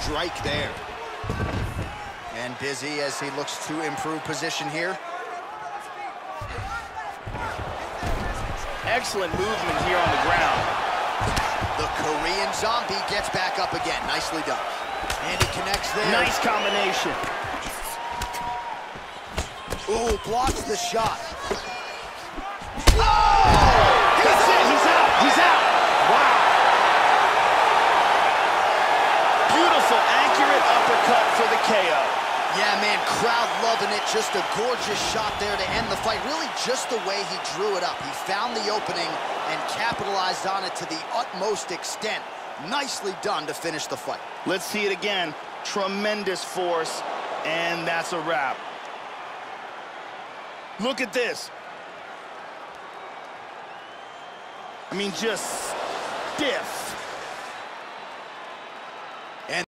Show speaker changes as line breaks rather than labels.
strike there. And busy as he looks to improve position here.
Excellent movement here on the ground.
The Korean Zombie gets back up again. Nicely done. And he connects there.
Nice combination.
Ooh, blocks the shot. Oh!
That's it. He's out. He's out. Wow. Beautiful, accurate uppercut for the KO.
Yeah, man, crowd loving it. Just a gorgeous shot there to end the fight. Really just the way he drew it up. He found the opening and capitalized on it to the utmost extent. Nicely done to finish the fight.
Let's see it again. Tremendous force, and that's a wrap. Look at this. I mean, just stiff.